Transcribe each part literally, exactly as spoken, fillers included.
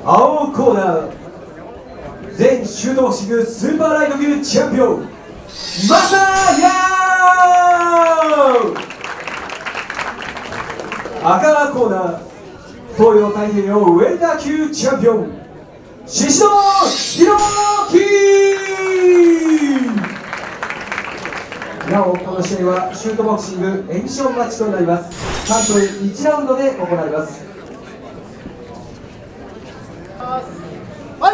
青コーナー全シュートボクシングスーパーライト級チャンピオンマサヤー。赤コーナー東洋太平洋ウェルター級チャンピオン宍戸弘樹。なおこの試合はシュートボクシングエキションマッチとなります。さんぷんいちラウンドで行われます。 はい。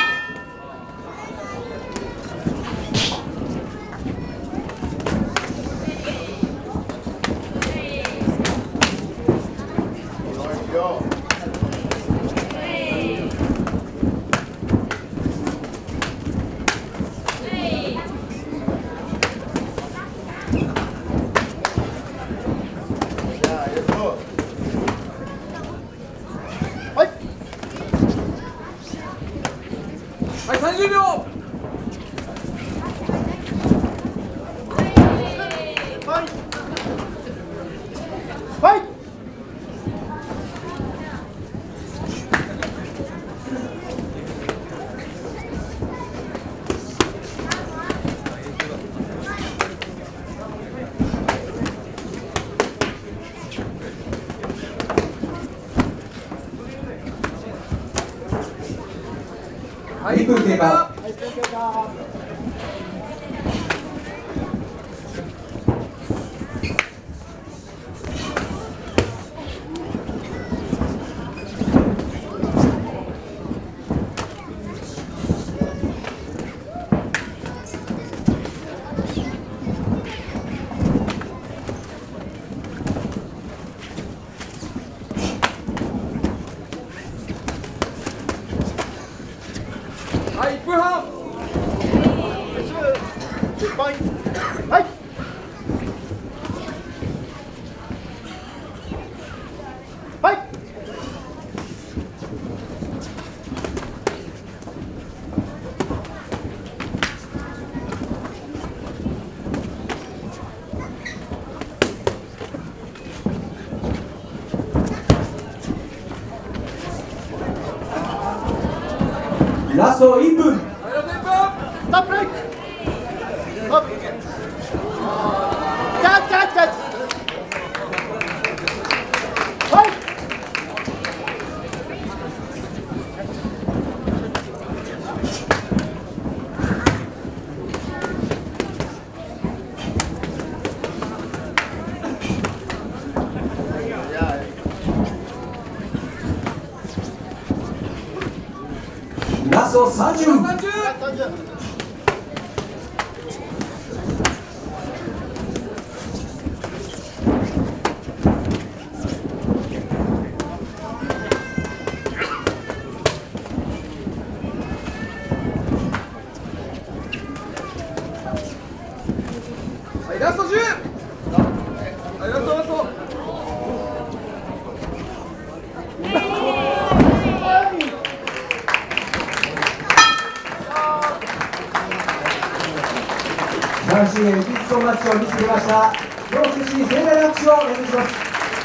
はい、さんじゅうびょう。 はい。はい。 いっぷん経過。 はい、いっぷんはん。 はい。はい。 ラストいっぷん。 ストップブレイク。ストップ。キャッチキャッチキャッチ。はい。 ラストさんじゅう。 さんじゅう。 はい、ラストじゅう。はい、ラストラスト。 男子エキションマッチを見せてくれました両選手に盛大な拍手をお願いします。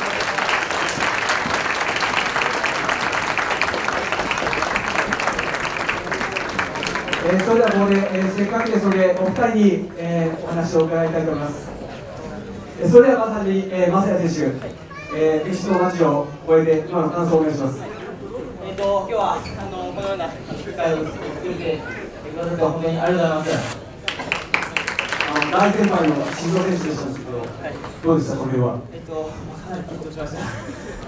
えー、それではここで、えー、せっかくですのでお二人に、えー、お話を伺いたいと思います。えー、それではまさに、えー、マサヤ選手、えー、エキションマッチを終えて今の感想をお願いします。 えーと今日はあのこのような機会を作ってくださって本当にありがとうございます。 大先輩の宍戸選手でしたけど、はい、どうでしたそれは。 えっとかなり緊張しました。はい。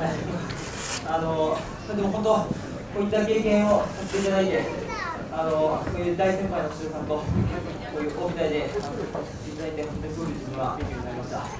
あのでも本当こういった経験をさせていただいて、あのこういう大先輩の宍戸さんとこういう大舞台でさせていただいて本当にすごい自分は勉強になりました。す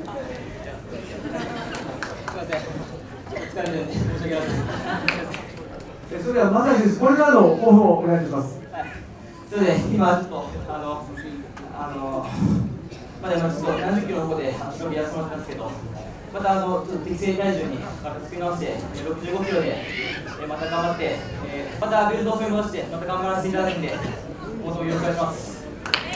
みません。ちょっと疲れてるんで申し訳ないです。 それではまさにこれからの抱負をお願いします。 はい。それで今ちょっとあのあのまだ今ちょっとななじゅっキロの方で競技やらせてもらったんですけど、またあのちょっと適正体重にまた作り直してろくじゅうごキロでまた頑張って、えー、またベルトを取り戻してまた頑張らせていただくんで、もうともよろしくお願いします。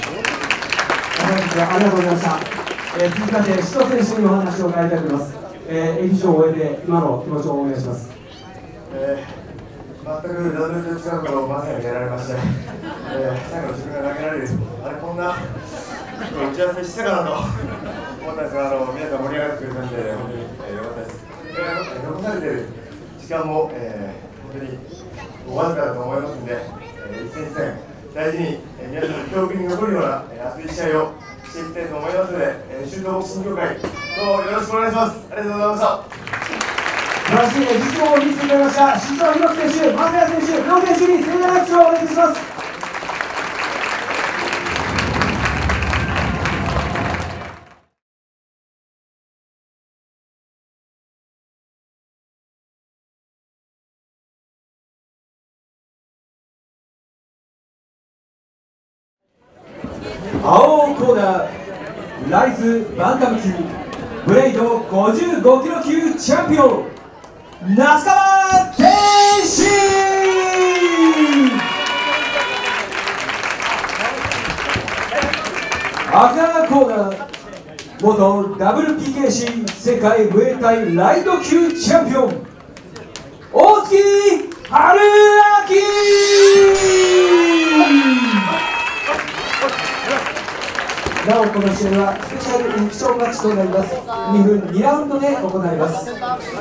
ありがとうございました。えー、続きまして宍戸選手にお話を伺いたいと思います。えー、エキションを終えて今の気持ちをお願いします。 えー全くラウンドと違うことをまさにやられまして、えー、最後自分が投げられる、あれ、こんな打ち合わせしてたかなと思ったんですが、あの皆さん盛り上がってくれたんで、本当に良、えー、かったです。えー、残されている時間も、えー、本当にわずかだと思いますので、えー、一戦一戦大事に、えー、皆さんの記憶に残るような、えー、熱い試合をしていきたいと思いますので、えー、シュートボクシング協会、どうもよろしくお願いします。ありがとうございました。 素晴らしい実況を見せてくれました。新庄弘樹選手、松谷選手、両選手に盛大な拍手をお願いします。青コーナー、ライズバンタム級ブレイドごじゅうごキロ級チャンピオン、那須川天心。赤コーナー、元 ダブルピーケーシー 世界ムエタイライト級チャンピオン、大月春明。なおこの試合はスペシャルエキションマッチとなります。にふんにラウンドで行われます。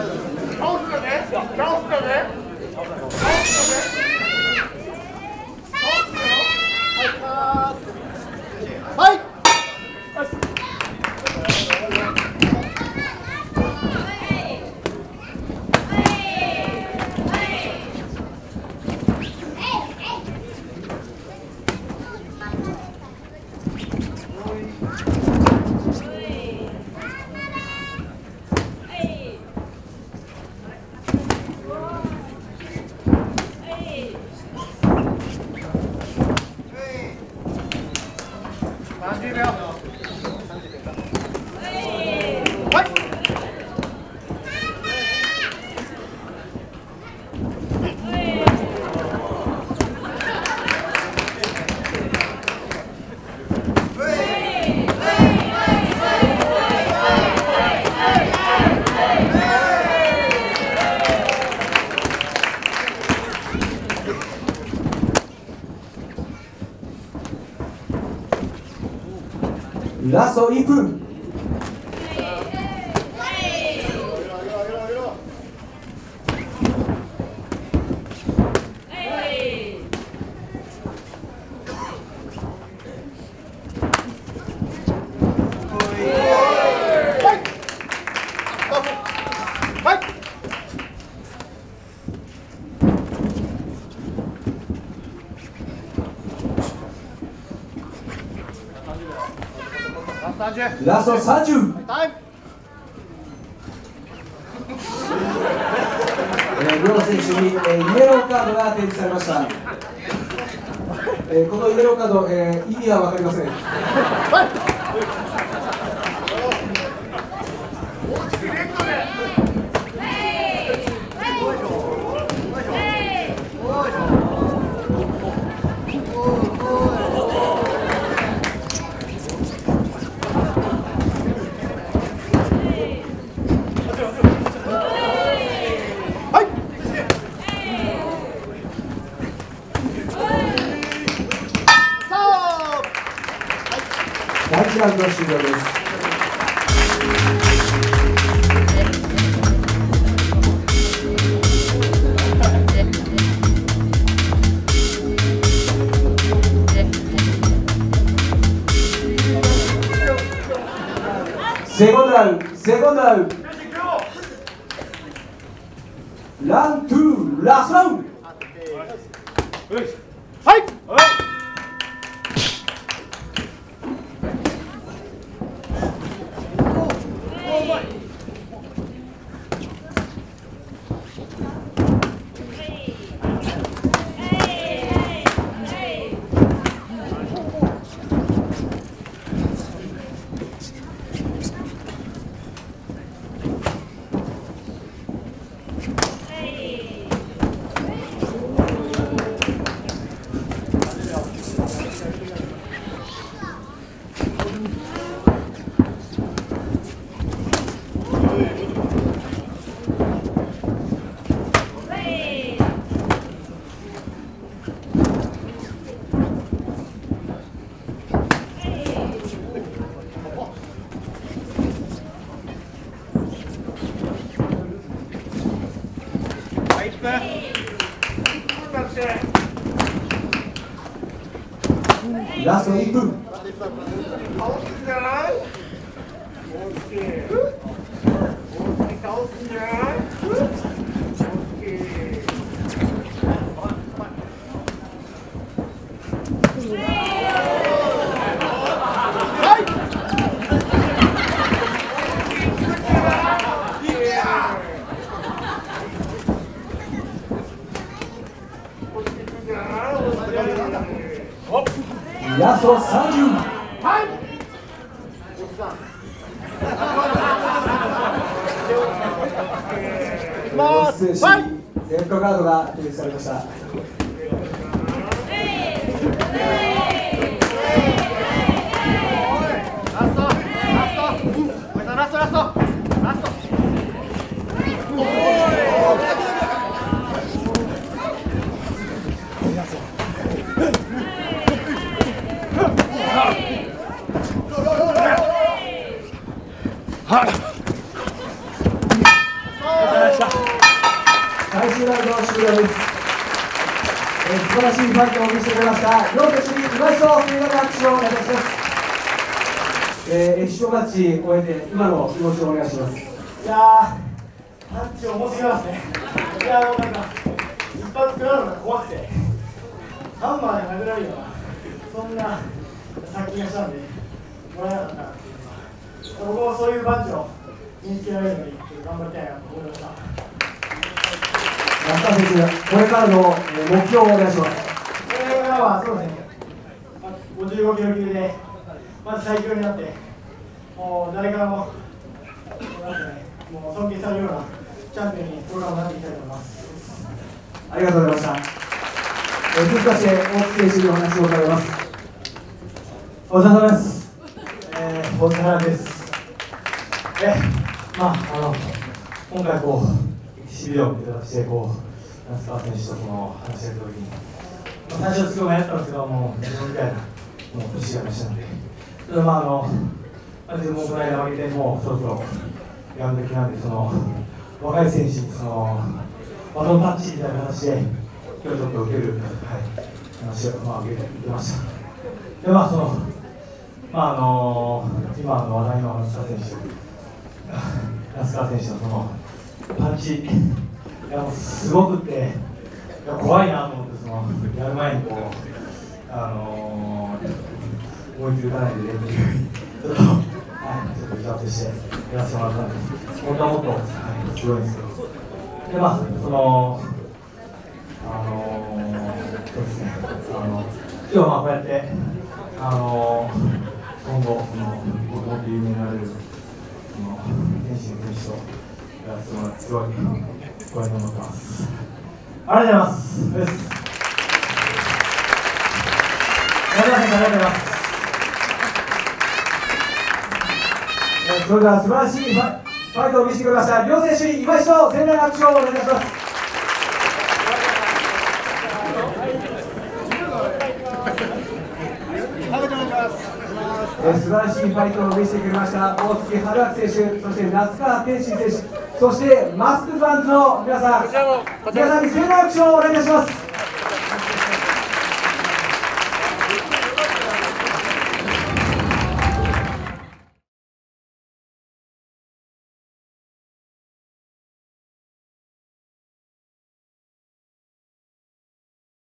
はい。さんじゅうびょう。はい。 ラストいっぷん。ラストさんじゅう。 タイム。 えー、両選手に、えー、イエローカードが提示されました。えー、このイエローカード、えー、意味は分かりません。だいいちラウンド終了です。セコンドラウンド、セコンドラウンド、ラントゥーラストラウンド。 はい。 ラストいっぷん。 倒すんじゃない？大月。大月倒すんじゃない？大月。 ラストさんじゅう。 はい。 失礼し、レッドカードが提示されました。最終ラウンド終了です。えー、素晴らしいファイトを見せてくれました両選手に今一度盛大な拍手をお願いいたします。えー、決勝マッチを終えて今の気持ちをお願いします。 いやー、パンチ重すぎますね。いやー、もうなんか一発食らうのが怖くてハンマーで殴られるようなそんな殺気がしたんでもらえなかったなっていうのは、僕もそういうパンチを身につけられるように頑張りたいなと思いました。 安田選手、これからの目標をお願いします。 これからはそうですね、ごじゅうごキロ級でまず最強になって、もう誰からもなんていうかね、もう尊敬されるようなチャンピオンにこれからもなっていきたいと思います。 ありがとうございました。えー、続きまして大津選手にお話を伺います。 お疲れ様です。えー、大津原です。え、まあ、あの、今回こう、ビデオを見てたしてこう、那須川選手とその話してるときに、まあ、最初すごい迷ったんですけど、もう自分みたいな、もう年がしたんで、それまああの、自分もこの間負けて、もうそろそろやるべきなんで、その若い選手にそのバトンタッチみたいな形で、今日ちょっと受ける、はい、話を、まあ、受けてました。で、まあその、まああの今の話題の那須川選手、那須川選手のその、パンチ、いやもうすごくって、いや怖いなと思って、そのやる前にこう、あのー、思い切り打たないでねっていう、ちょっと、はい、ちょっと打ち合わせしてやらせてもらったんで、本当はもっと、はい、すごいんですけど、で、まあ、その、あのー、そうですね、あの今日はまあこうやって、あのー、今後、その僕もっと有名になれる、その天心選手と。すごいご縁に思ってます。ありがとうございます。です。ありがとうございます。えー、それでは素晴らしいファファイトを見せてくれました両選手に今一度全力の拍手をお願いします。えー、素晴らしいファイトを見せてくれました大月春明選手、そして那須川天心選手、そしてマスクバンズの皆さん、皆さんに盛大な拍手をお願いいたします。